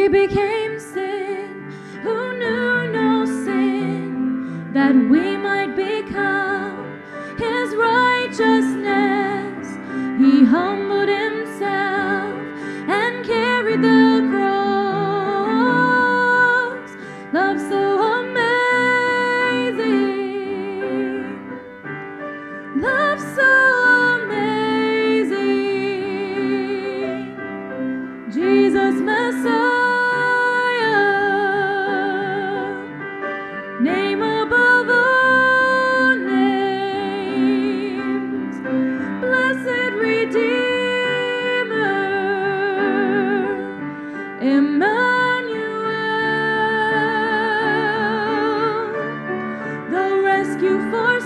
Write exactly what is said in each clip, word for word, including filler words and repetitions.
He became sin, who knew no sin, that we might become His righteousness. He humbled Himself and carried the cross. Love so amazing, love so amazing, Jesus Messiah, name above all names, blessed Redeemer, Emmanuel, the rescue for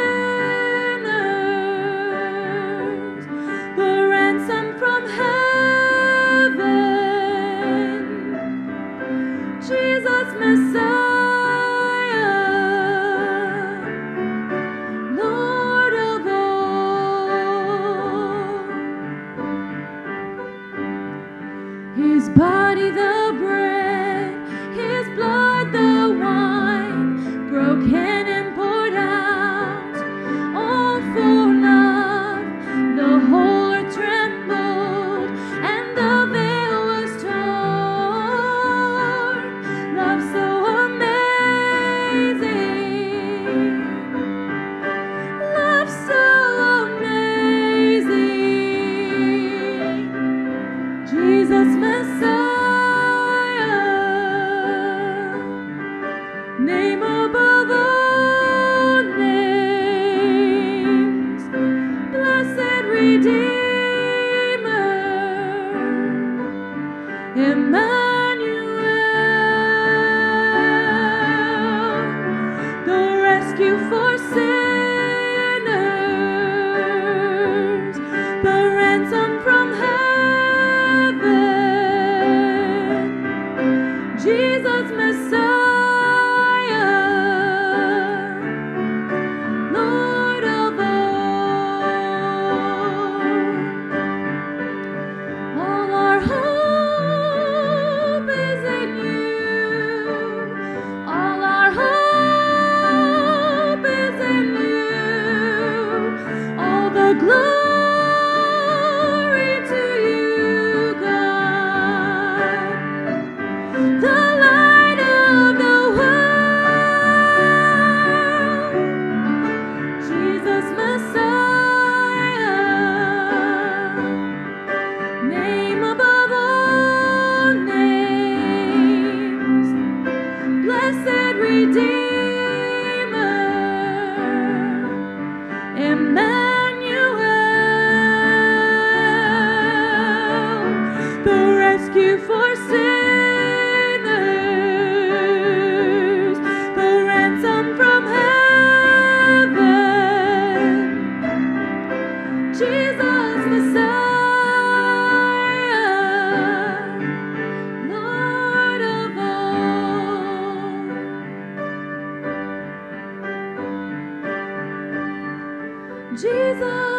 sinners, the ransom from heaven, Jesus Messiah, Lord of all. His body the bread, His blood the wine, broken and poured out, all for love. The whole earth trembled and the veil was torn. Love so amazing, love so amazing, Jesus Messiah, name above all names, blessed Redeemer, Emmanuel, the rescue for sinners, the ransom from heaven, Jesus Messiah, Lord of all. All our hope is in you. All our hope is in you. All the glory to you, God, the light of the world, Jesus Messiah, name above all names, blessed Redeemer, Emmanuel, the rescue for sinners, the ransom from heaven, Jesus Messiah, Lord of all. Jesus